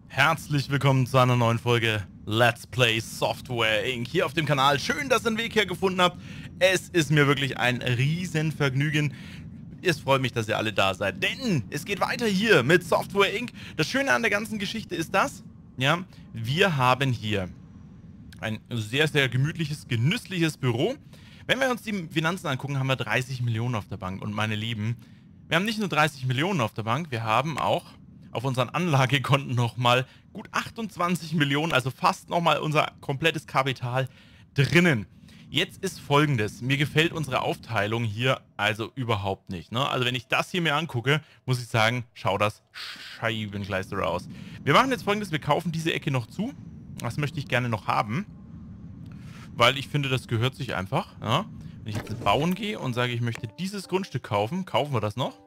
Herzlich willkommen zu einer neuen Folge Let's Play Software Inc. hier auf dem Kanal. Schön, dass ihr den Weg hier gefunden habt. Es ist mir wirklich ein Riesenvergnügen. Es freut mich, dass ihr alle da seid, denn es geht weiter hier mit Software Inc. Das Schöne an der ganzen Geschichte ist das, ja, wir haben hier ein sehr, sehr gemütliches, genüssliches Büro. Wenn wir uns die Finanzen angucken, haben wir 30 Millionen auf der Bank. Und meine Lieben, wir haben nicht nur 30 Millionen auf der Bank, wir haben auch auf unseren Anlagekonten nochmal gut 28 Millionen, also fast nochmal unser komplettes Kapital drinnen. Jetzt ist Folgendes, mir gefällt unsere Aufteilung hier also überhaupt nicht, ne? Also wenn ich das hier mir angucke, muss ich sagen, schau das Scheibenkleister aus. Wir machen jetzt Folgendes, wir kaufen diese Ecke noch zu. Das möchte ich gerne noch haben, weil ich finde, das gehört sich einfach, ja? Wenn ich jetzt bauen gehe und sage, ich möchte dieses Grundstück kaufen, kaufen wir das noch.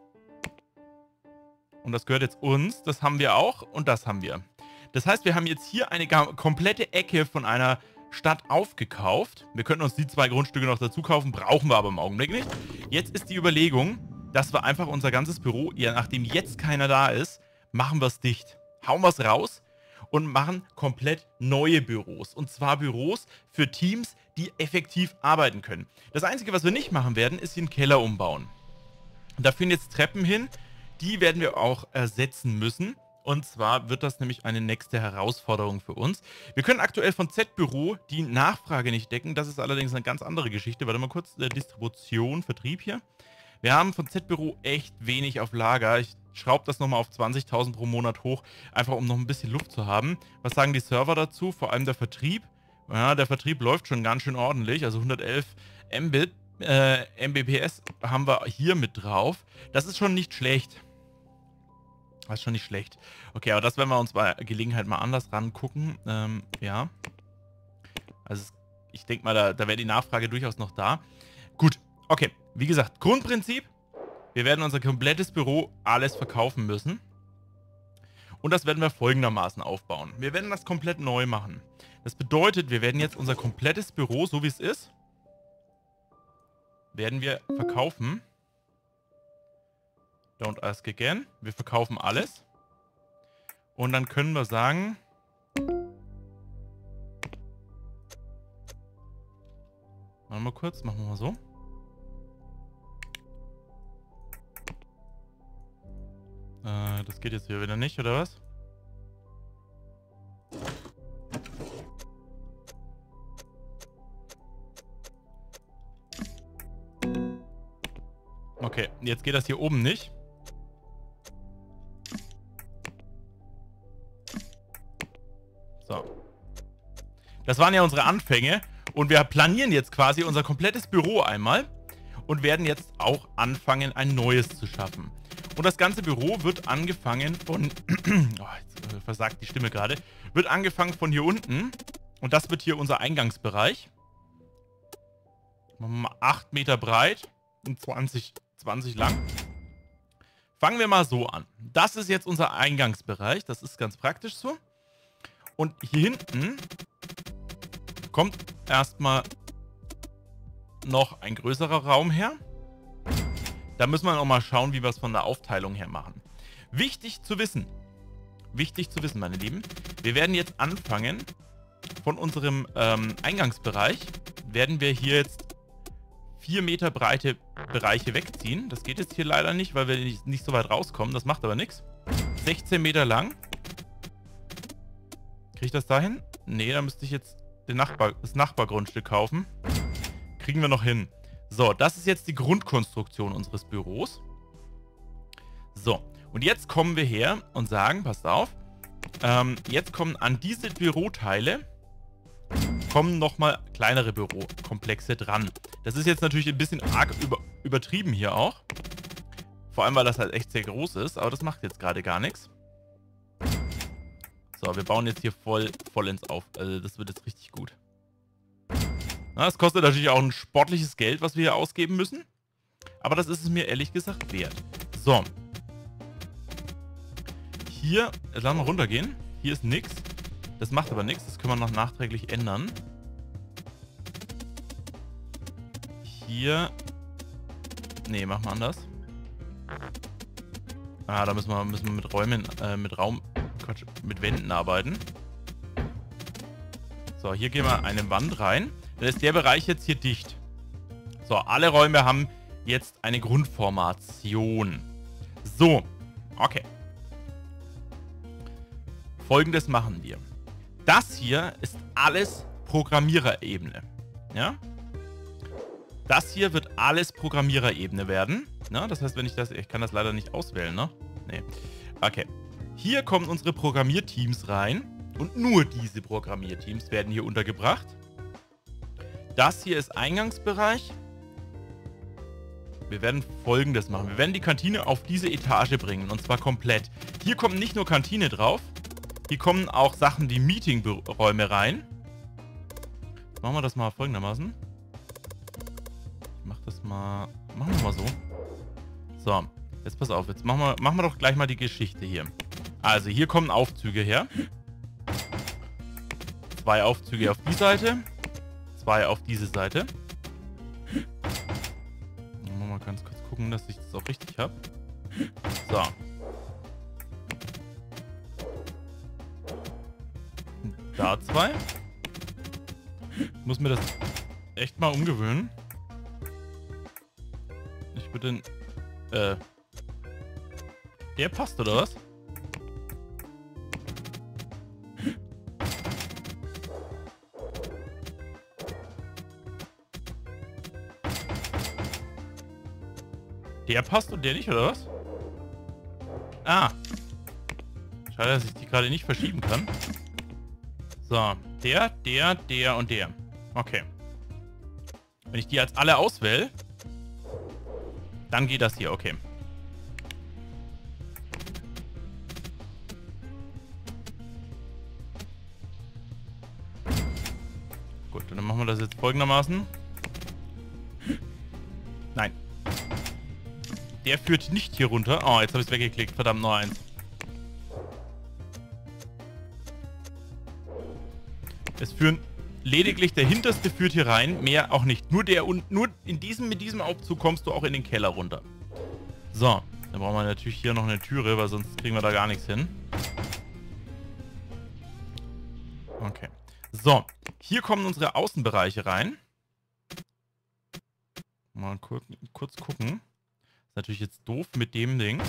Und das gehört jetzt uns, das haben wir auch und das haben wir. Das heißt, wir haben jetzt hier eine komplette Ecke von einer Stadt aufgekauft. Wir könnten uns die 2 Grundstücke noch dazu kaufen, brauchen wir aber im Augenblick nicht. Jetzt ist die Überlegung, dass wir einfach unser ganzes Büro, ja, nachdem jetzt keiner da ist, machen wir es dicht. Hauen wir es raus und machen komplett neue Büros. Und zwar Büros für Teams, die effektiv arbeiten können. Das Einzige, was wir nicht machen werden, ist den Keller umbauen. Und da führen jetzt Treppen hin. Die werden wir auch ersetzen müssen. Und zwar wird das nämlich eine nächste Herausforderung für uns. Wir können aktuell von Z-Büro die Nachfrage nicht decken. Das ist allerdings eine ganz andere Geschichte. Warte mal kurz, Distribution, Vertrieb hier. Wir haben von Z-Büro echt wenig auf Lager. Ich schraube das nochmal auf 20.000 pro Monat hoch, einfach um noch ein bisschen Luft zu haben. Was sagen die Server dazu? Vor allem der Vertrieb. Ja, der Vertrieb läuft schon ganz schön ordentlich. Also 111 Mbit. Mbps haben wir hier mit drauf. Das ist schon nicht schlecht. Das ist schon nicht schlecht. Okay, aber das werden wir uns bei Gelegenheit mal anders rangucken. Ja. Also ich denke mal, da wäre die Nachfrage durchaus noch da. Gut, okay. Wie gesagt, Grundprinzip. Wir werden unser komplettes Büro alles verkaufen müssen. Und das werden wir folgendermaßen aufbauen. Wir werden das komplett neu machen. Das bedeutet, wir werden jetzt unser komplettes Büro, so wie es ist, werden wir verkaufen. Don't ask again. Wir verkaufen alles. Und dann können wir sagen, machen wir kurz, machen wir mal so. Das geht jetzt hier wieder nicht, oder was? Okay, jetzt geht das hier oben nicht. So. Das waren ja unsere Anfänge. Und wir planieren jetzt quasi unser komplettes Büro einmal. Und werden jetzt auch anfangen, ein neues zu schaffen. Und das ganze Büro wird angefangen von... oh, jetzt versagt die Stimme gerade. Wird angefangen von hier unten. Und das wird hier unser Eingangsbereich. Machen wir mal 8 Meter breit und 20 lang. Fangen wir mal so an. Das ist jetzt unser Eingangsbereich. Das ist ganz praktisch so. Und hier hinten kommt erstmal noch ein größerer Raum her. Da müssen wir noch mal schauen, wie wir es von der Aufteilung her machen. Wichtig zu wissen, meine Lieben, wir werden jetzt anfangen, von unserem Eingangsbereich, werden wir hier jetzt 4 Meter breite Bereiche wegziehen. Das geht jetzt hier leider nicht, weil wir nicht so weit rauskommen. Das macht aber nichts. 16 Meter lang. Kriege ich das dahin? Nee, da müsste ich jetzt das Nachbargrundstück kaufen. Kriegen wir noch hin. So, das ist jetzt die Grundkonstruktion unseres Büros. So, und jetzt kommen wir her und sagen, passt auf, jetzt kommen an diese Büroteile kommen nochmal kleinere Bürokomplexe dran. Das ist jetzt natürlich ein bisschen arg übertrieben hier auch. Vor allem, weil das halt echt sehr groß ist, aber das macht jetzt gerade gar nichts. So, wir bauen jetzt hier voll ins Auf. Also das wird jetzt richtig gut. Das kostet natürlich auch ein sportliches Geld, was wir hier ausgeben müssen. Aber das ist es mir ehrlich gesagt wert. So. Hier, lass mal runtergehen. Hier ist nichts. Das macht aber nichts. Das können wir noch nachträglich ändern. Hier. Nee, machen wir anders. Ah, da müssen wir mit Raum Quatsch, mit Wänden arbeiten. So, hier gehen wir eine Wand rein. Dann ist der Bereich jetzt hier dicht. So, alle Räume haben jetzt eine Grundformation. So, okay. Folgendes machen wir. Das hier ist alles Programmiererebene. Ja? Das hier wird alles Programmiererebene werden. Na, das heißt, wenn ich das... Ich kann das leider nicht auswählen, ne? Nee. Okay. Hier kommen unsere Programmierteams rein. Und nur diese Programmierteams werden hier untergebracht. Das hier ist Eingangsbereich. Wir werden Folgendes machen. Wir werden die Kantine auf diese Etage bringen. Und zwar komplett. Hier kommt nicht nur Kantine drauf. Hier kommen auch Sachen, die Meetingräume rein. Machen wir das mal folgendermaßen. Ich mach das mal... Machen wir mal so. So, jetzt pass auf. Jetzt machen wir doch gleich mal die Geschichte hier. Also, hier kommen Aufzüge her. 2 Aufzüge auf die Seite. 2 auf diese Seite. Mal ganz kurz gucken, dass ich das auch richtig habe. So. Da 2. Ich muss mir das echt mal umgewöhnen. Ich würde den... Der passt, oder was? Der passt und der nicht, oder was? Ah. Schade, dass ich die gerade nicht verschieben kann. So, der und der. Okay. Wenn ich die als alle auswähle, dann geht das hier, okay. Gut, dann machen wir das jetzt folgendermaßen. Nein. Der führt nicht hier runter. Oh, jetzt habe ich es weggeklickt. Verdammt, noch eins. Es führen lediglich der hinterste führt hier rein. Mehr auch nicht. Nur der und nur mit diesem Aufzug kommst du auch in den Keller runter. So. Dann brauchen wir natürlich hier noch eine Türe, weil sonst kriegen wir da gar nichts hin. Okay. So. Hier kommen unsere Außenbereiche rein. Mal kurz gucken. Ist natürlich jetzt doof mit dem Ding.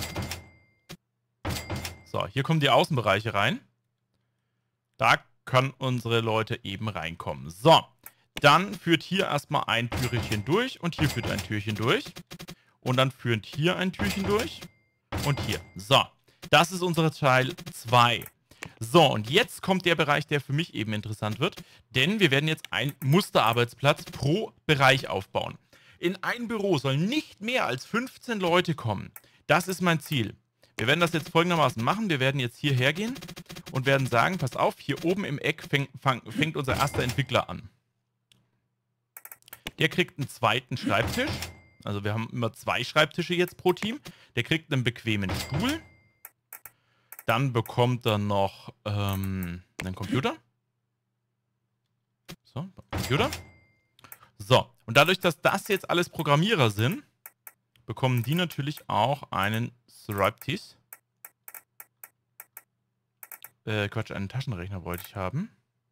So, hier kommen die Außenbereiche rein. Da können unsere Leute eben reinkommen. So, dann führt hier erstmal ein Türchen durch und hier führt ein Türchen durch. Und dann führt hier ein Türchen durch und hier. So, das ist unser Teil 2. So, und jetzt kommt der Bereich, der für mich eben interessant wird. Denn wir werden jetzt einen Musterarbeitsplatz pro Bereich aufbauen. In ein Büro sollen nicht mehr als 15 Leute kommen. Das ist mein Ziel. Wir werden das jetzt folgendermaßen machen. Wir werden jetzt hierher gehen und werden sagen, pass auf, hier oben im Eck fängt unser erster Entwickler an. Der kriegt einen zweiten Schreibtisch. Also wir haben immer 2 Schreibtische jetzt pro Team. Der kriegt einen bequemen Stuhl. Dann bekommt er noch einen Computer. So, Computer. So, und dadurch, dass das jetzt alles Programmierer sind, bekommen die natürlich auch einen Schreibtisch. Quatsch, einen Taschenrechner wollte ich haben.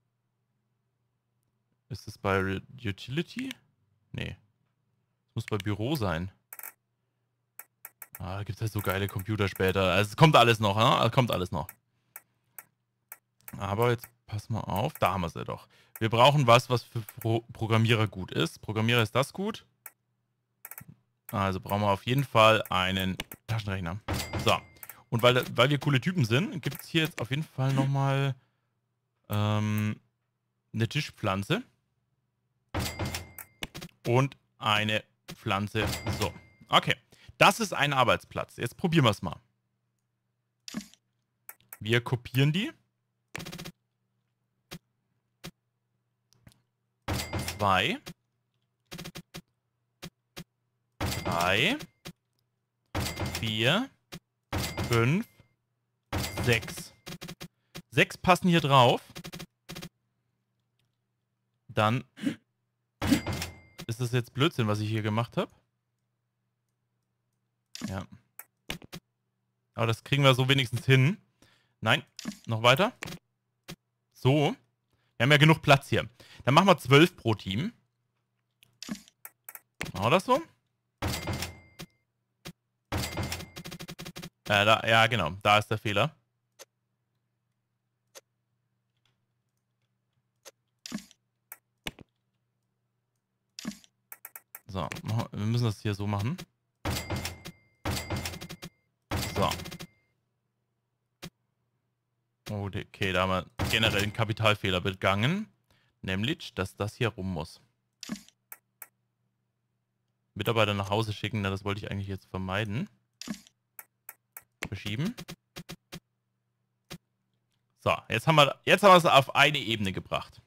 Ist das bei Utility? Nee. Das muss bei Büro sein. Ah, da gibt es halt so geile Computer später. Also es kommt alles noch, ne? Es kommt alles noch. Aber jetzt pass mal auf. Da haben wir es ja doch. Wir brauchen was für Programmierer gut ist. Programmierer ist das gut. Also brauchen wir auf jeden Fall einen Taschenrechner. So. Und weil wir coole Typen sind, gibt es hier jetzt auf jeden Fall nochmal eine Tischpflanze. Und eine Pflanze. So. Okay. Das ist ein Arbeitsplatz. Jetzt probieren wir es mal. Wir kopieren die. 2. 3. 4. 5. 6. 6 passen hier drauf. Dann ist das jetzt Blödsinn, was ich hier gemacht habe. Ja. Aber das kriegen wir so wenigstens hin. Nein, noch weiter. So. Wir haben ja genug Platz hier. Dann machen wir 12 pro Team. Machen wir das so? Ja, genau. Da ist der Fehler. So, wir müssen das hier so machen. So. Okay, da haben wir generell einen Kapitalfehler begangen. Nämlich, dass das hier rum muss. Mitarbeiter nach Hause schicken, das wollte ich eigentlich jetzt vermeiden. Verschieben. So, jetzt haben wir es auf eine Ebene gebracht.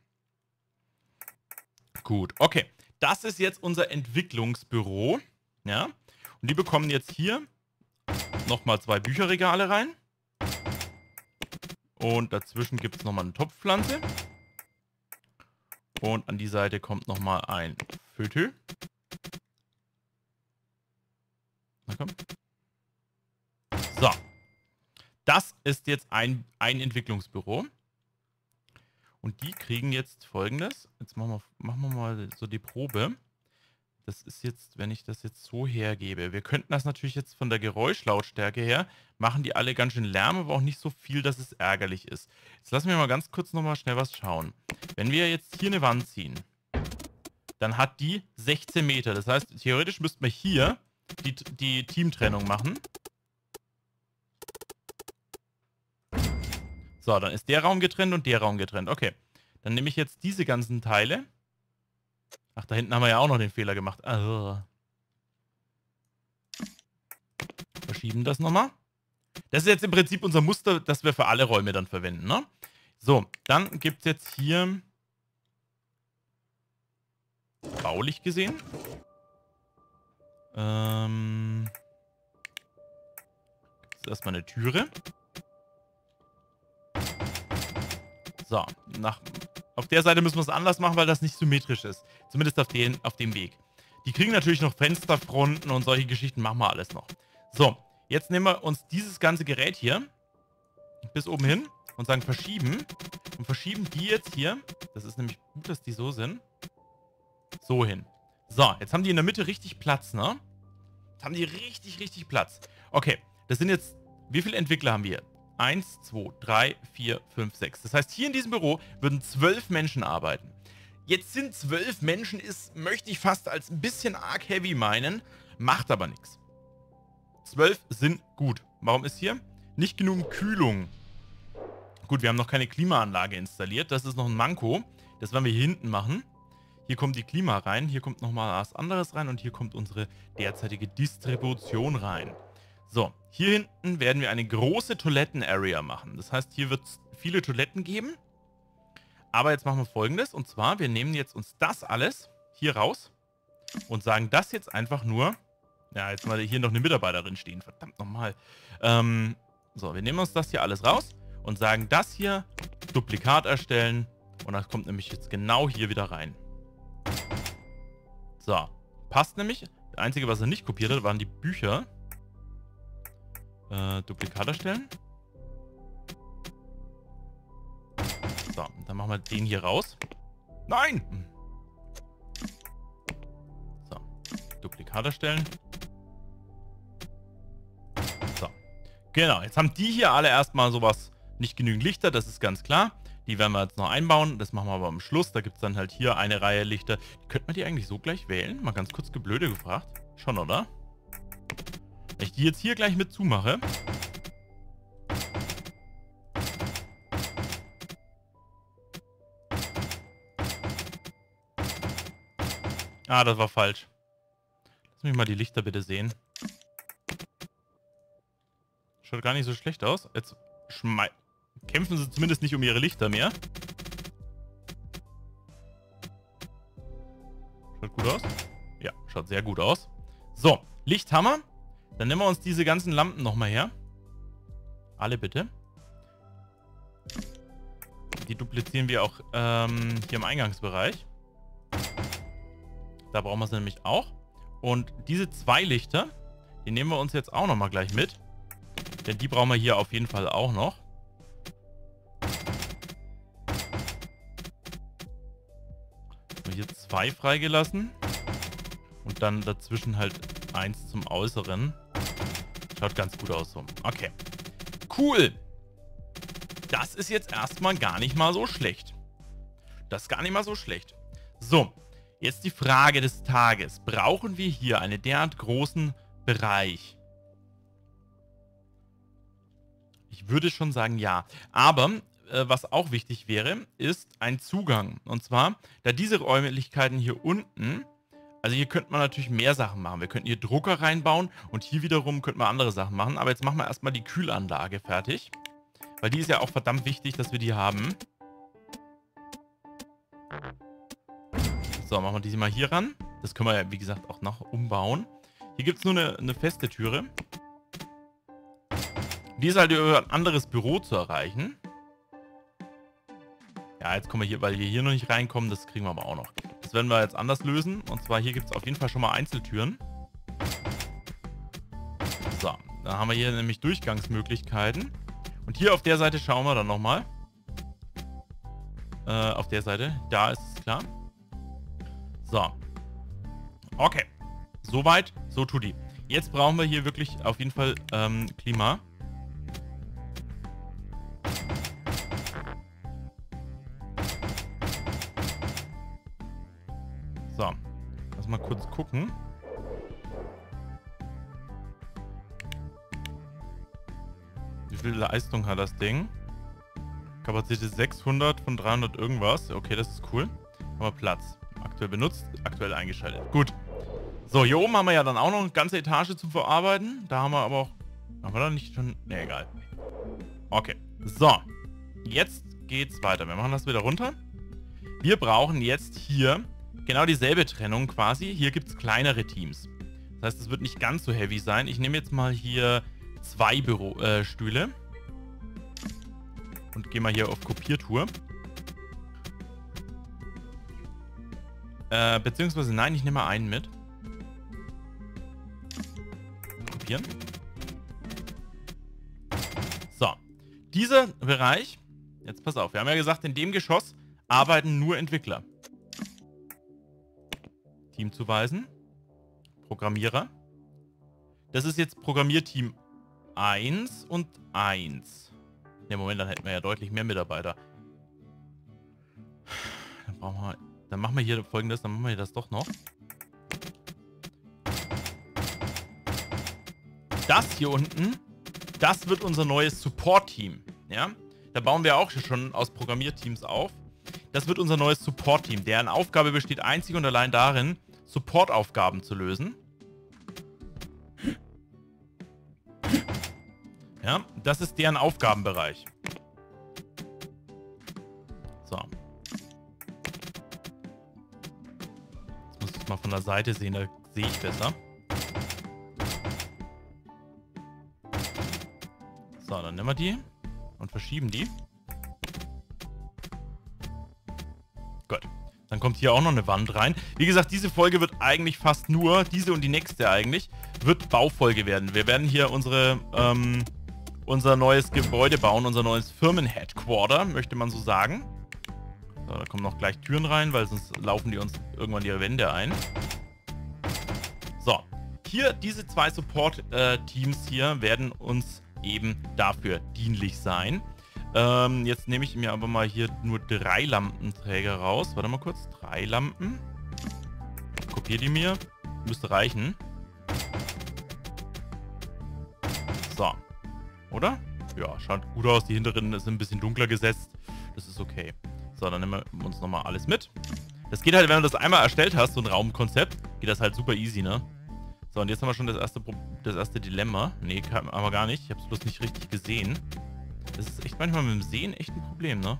Gut, okay. Das ist jetzt unser Entwicklungsbüro. Ja. Und die bekommen jetzt hier nochmal 2 Bücherregale rein. Und dazwischen gibt es nochmal eine Topfpflanze. Und an die Seite kommt nochmal ein Fötö. Na komm. So. Das ist jetzt ein Entwicklungsbüro. Und die kriegen jetzt Folgendes. Jetzt machen wir mal so die Probe. Das ist jetzt, wenn ich das jetzt so hergebe. Wir könnten das natürlich jetzt von der Geräuschlautstärke her, machen die alle ganz schön Lärm, aber auch nicht so viel, dass es ärgerlich ist. Jetzt lassen wir mal ganz kurz nochmal schnell was schauen. Wenn wir jetzt hier eine Wand ziehen, dann hat die 16 Meter. Das heißt, theoretisch müssten wir hier die Teamtrennung machen. So, dann ist der Raum getrennt und der Raum getrennt. Okay, dann nehme ich jetzt diese ganzen Teile. Ach, da hinten haben wir ja auch noch den Fehler gemacht. Also. Verschieben das nochmal. Das ist jetzt im Prinzip unser Muster, das wir für alle Räume dann verwenden, ne? So, dann gibt es jetzt hier baulich gesehen gibt es erstmal eine Türe. So, auf der Seite müssen wir es anders machen, weil das nicht symmetrisch ist. Zumindest auf dem Weg. Die kriegen natürlich noch Fensterfronten und solche Geschichten, machen wir alles noch. So, jetzt nehmen wir uns dieses ganze Gerät hier bis oben hin und sagen verschieben. Und verschieben die jetzt hier, das ist nämlich gut, dass die so sind, so hin. So, jetzt haben die in der Mitte richtig Platz, ne? Jetzt haben die richtig, richtig Platz. Okay, das sind jetzt, wie viele Entwickler haben wir? 1, 2, 3, 4, 5, 6. Das heißt, hier in diesem Büro würden 12 Menschen arbeiten. Jetzt sind 12 Menschen, möchte ich fast als ein bisschen arg heavy meinen, macht aber nichts. 12 sind gut. Warum ist hier nicht genug Kühlung? Gut, wir haben noch keine Klimaanlage installiert. Das ist noch ein Manko. Das werden wir hier hinten machen. Hier kommt die Klima rein, hier kommt nochmal was anderes rein und hier kommt unsere derzeitige Distribution rein. So, hier hinten werden wir eine große Toiletten-Area machen. Das heißt, hier wird es viele Toiletten geben. Aber jetzt machen wir Folgendes. Und zwar, wir nehmen jetzt uns das alles hier raus und sagen das jetzt einfach nur... Ja, jetzt mal hier noch eine Mitarbeiterin stehen. Verdammt nochmal. So, wir nehmen uns das hier alles raus und sagen das hier Duplikat erstellen. Und das kommt nämlich jetzt genau hier wieder rein. So, passt nämlich. Das Einzige, was er nicht kopiert hat, waren die Bücher. Duplikat erstellen. So, dann machen wir den hier raus. Nein! So, Duplikat erstellen. So, genau. Jetzt haben die hier alle erstmal sowas, nicht genügend Lichter, das ist ganz klar. Die werden wir jetzt noch einbauen. Das machen wir aber am Schluss. Da gibt es dann halt hier eine Reihe Lichter. Könnte man die eigentlich so gleich wählen? Mal ganz kurz geblöde gefragt. Schon, oder? Wenn ich die jetzt hier gleich mit zumache. Ah, das war falsch. Lass mich mal die Lichter bitte sehen. Schaut gar nicht so schlecht aus. Jetzt kämpfen sie zumindest nicht um ihre Lichter mehr. Schaut gut aus? Ja, schaut sehr gut aus. So, Lichthammer. Dann nehmen wir uns diese ganzen Lampen nochmal her. Alle bitte. Die duplizieren wir auch hier im Eingangsbereich. Da brauchen wir sie nämlich auch. Und diese 2 Lichter, die nehmen wir uns jetzt auch nochmal gleich mit. Denn die brauchen wir hier auf jeden Fall auch noch. hier 2 freigelassen. Und dann dazwischen halt 1 zum Äußeren. Schaut ganz gut aus so. Okay. Cool. Das ist jetzt erstmal gar nicht mal so schlecht. Das ist gar nicht mal so schlecht. So, jetzt die Frage des Tages. Brauchen wir hier einen derart großen Bereich? Ich würde schon sagen, ja. Aber was auch wichtig wäre, ist ein Zugang. Und zwar, da diese Räumlichkeiten hier unten, also hier könnte man natürlich mehr Sachen machen. Wir könnten hier Drucker reinbauen und hier wiederum könnten wir andere Sachen machen. Aber jetzt machen wir erstmal die Kühlanlage fertig. Weil die ist ja auch verdammt wichtig, dass wir die haben. So, machen wir diese mal hier ran. Das können wir ja, wie gesagt, auch noch umbauen. Hier gibt es nur eine feste Türe. Die ist halt über ein anderes Büro zu erreichen. Ja, jetzt kommen wir hier, weil wir hier noch nicht reinkommen, das kriegen wir aber auch noch. Das werden wir jetzt anders lösen. Und zwar hier gibt es auf jeden Fall schon mal Einzeltüren. So, da haben wir hier nämlich Durchgangsmöglichkeiten. Und hier auf der Seite schauen wir dann nochmal. Auf der Seite, da ist es klar. So. Okay. Soweit, so tutti. Jetzt brauchen wir hier wirklich auf jeden Fall Klima. So, lass mal kurz gucken. Wie viel Leistung hat das Ding? Kapazität 600 von 300 irgendwas. Okay, das ist cool. Haben wir Platz. Aktuell benutzt, aktuell eingeschaltet. Gut. So, hier oben haben wir ja dann auch noch eine ganze Etage zum Verarbeiten. Da haben wir aber auch... Haben wir da nicht schon... Ne, egal. Okay. So. Jetzt geht's weiter. Wir machen das wieder runter. Wir brauchen jetzt hier genau dieselbe Trennung quasi. Hier gibt es kleinere Teams. Das heißt, es wird nicht ganz so heavy sein. Ich nehme jetzt mal hier 2 Stühle. Und gehe mal hier auf Kopiertour. Beziehungsweise, nein, ich nehme mal einen mit. Kopieren. So. Dieser Bereich, jetzt pass auf, wir haben ja gesagt, in dem Geschoss arbeiten nur Entwickler. Team zuweisen. Programmierer. Das ist jetzt Programmierteam 1 und 1. Ne, Moment, dann hätten wir ja deutlich mehr Mitarbeiter. Dann brauchen wir... Dann machen wir hier Folgendes, dann machen wir das doch noch. Das hier unten, das wird unser neues Support-Team. Ja? Da bauen wir auch schon aus Programmierteams auf. Das wird unser neues Support-Team. Deren Aufgabe besteht einzig und allein darin, Support-Aufgaben zu lösen. Ja, das ist deren Aufgabenbereich. So. Jetzt muss ich es mal von der Seite sehen, da sehe ich besser. So, dann nehmen wir die und verschieben die. Gut. Dann kommt hier auch noch eine Wand rein. Wie gesagt, diese Folge wird eigentlich fast nur, diese und die nächste eigentlich, wird Baufolge werden. Wir werden hier unser neues Gebäude bauen, unser neues Firmen-Headquarter, möchte man so sagen. So, da kommen noch gleich Türen rein, weil sonst laufen die uns irgendwann ihre Wände ein. So, hier diese 2 Support-Teams hier werden uns eben dafür dienlich sein. Jetzt nehme ich mir aber mal hier nur 3 Lampenträger raus. Warte mal kurz, 3 Lampen. Kopiere die mir. Müsste reichen. So. Oder? Ja, schaut gut aus. Die hinteren sind ein bisschen dunkler gesetzt. Das ist okay. So, dann nehmen wir uns nochmal alles mit. Das geht halt, wenn du das einmal erstellt hast, so ein Raumkonzept, geht das halt super easy, ne? So, und jetzt haben wir schon das erste Dilemma. Ne, haben wir gar nicht. Ich habe es bloß nicht richtig gesehen. Das ist echt manchmal mit dem Sehen echt ein Problem, ne?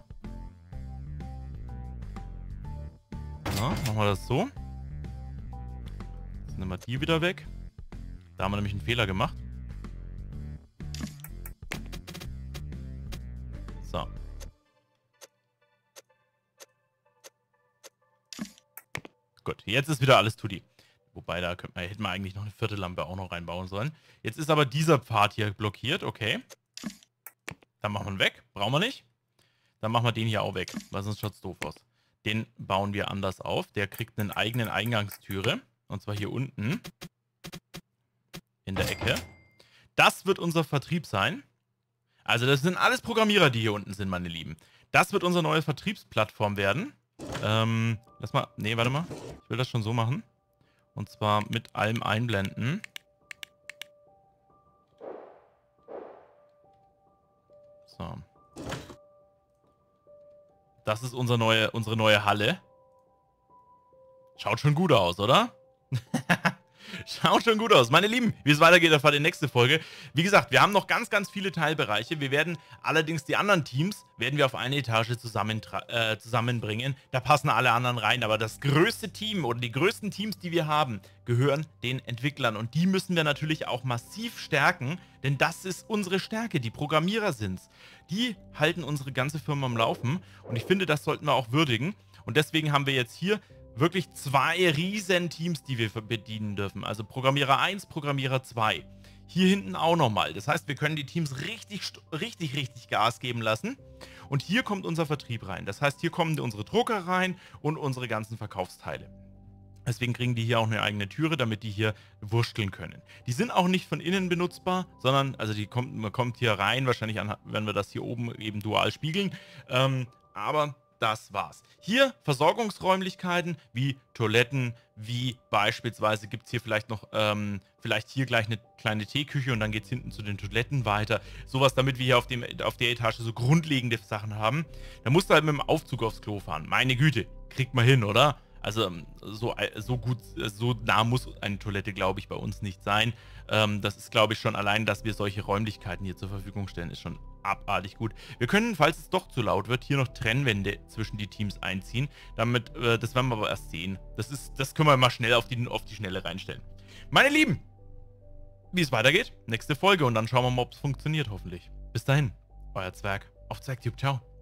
So, machen wir das so. Jetzt nehmen wir die wieder weg. Da haben wir nämlich einen Fehler gemacht. So. Gut, jetzt ist wieder alles tutti. Wobei, da hätten wir eigentlich noch eine 4. Lampe auch noch reinbauen sollen. Jetzt ist aber dieser Pfad hier blockiert, okay. Dann machen wir ihn weg, brauchen wir nicht. Dann machen wir den hier auch weg, weil sonst schaut es doof aus. Den bauen wir anders auf. Der kriegt einen eigenen Eingangstüre. Und zwar hier unten. In der Ecke. Das wird unser Vertrieb sein. Also das sind alles Programmierer, die hier unten sind, meine Lieben. Das wird unsere neue Vertriebsplattform werden. Lass mal... Nee, warte mal. Ich will das schon so machen. Und zwar mit allem einblenden. So. Das ist unsere neue Halle. Schaut schon gut aus, oder? Schaut schon gut aus. Meine Lieben, wie es weitergeht, erfahrt ihr nächste Folge. Wie gesagt, wir haben noch ganz, ganz viele Teilbereiche. Wir werden allerdings die anderen Teams auf eine Etage zusammenbringen. Da passen alle anderen rein. Aber das größte Team oder die größten Teams, die wir haben, gehören den Entwicklern. Und die müssen wir natürlich auch massiv stärken, denn das ist unsere Stärke. Die Programmierer sind's. Die halten unsere ganze Firma am Laufen. Und ich finde, das sollten wir auch würdigen. Und deswegen haben wir jetzt hier wirklich 2 riesen Teams, die wir bedienen dürfen. Also Programmierer 1, Programmierer 2. Hier hinten auch nochmal. Das heißt, wir können die Teams richtig Gas geben lassen. Und hier kommt unser Vertrieb rein. Das heißt, hier kommen unsere Drucker rein und unsere ganzen Verkaufsteile. Deswegen kriegen die hier auch eine eigene Türe, damit die hier wursteln können. Die sind auch nicht von innen benutzbar, sondern, also man kommt hier rein, wahrscheinlich wenn wir das hier oben eben dual spiegeln. Aber das war's. Hier Versorgungsräumlichkeiten wie Toiletten, wie beispielsweise gibt es hier vielleicht noch, vielleicht hier gleich eine kleine Teeküche und dann geht es hinten zu den Toiletten weiter. Sowas, damit wir hier auf der Etage so grundlegende Sachen haben. Da musst du halt mit dem Aufzug aufs Klo fahren. Meine Güte, kriegt man hin, oder? Also so gut, so nah muss eine Toilette, glaube ich, bei uns nicht sein. Das ist, glaube ich, schon allein, dass wir solche Räumlichkeiten hier zur Verfügung stellen, ist schon abartig gut. Wir können, falls es doch zu laut wird, hier noch Trennwände zwischen die Teams einziehen. Damit, das werden wir aber erst sehen. Das können wir mal schnell auf die Schnelle reinstellen. Meine Lieben, wie es weitergeht, nächste Folge und dann schauen wir mal, ob es funktioniert, hoffentlich. Bis dahin, euer Zwerg auf Zwergtube. Ciao.